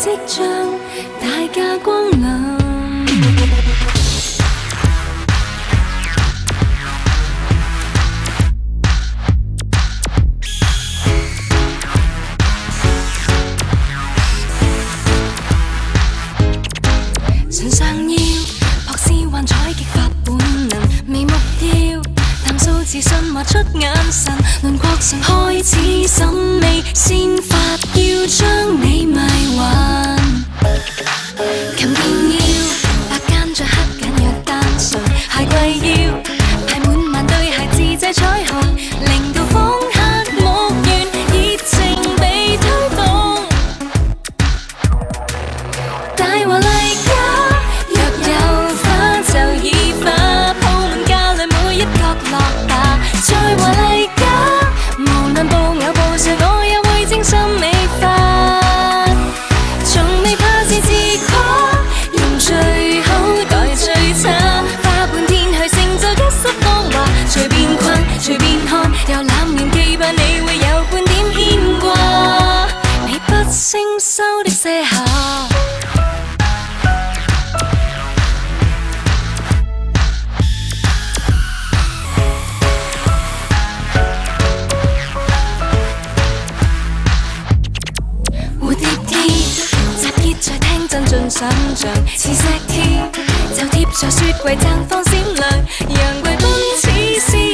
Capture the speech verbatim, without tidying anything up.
迹象，大驾光臨。唇上要撲試幻彩激發本能，微目標淡數自信畫出眼神，輪廓上開始審美，先發要將你迷幻。琴鍵要白間再黑緊若單純，鞋櫃要排滿萬對鞋自製彩虹，令到訪客目眩，熱情被推動。大華麗家。在華麗家，無論布偶布碎，我也會精心美化。從未怕是自誇，用最好代最差，花半天去成就一室芳華。隨便逛，隨便看，又冷面記吧，你會有半點牽掛。你不勝收的卸下。盡想像似石貼，就貼在雪櫃綻放閃亮，陽光般似是。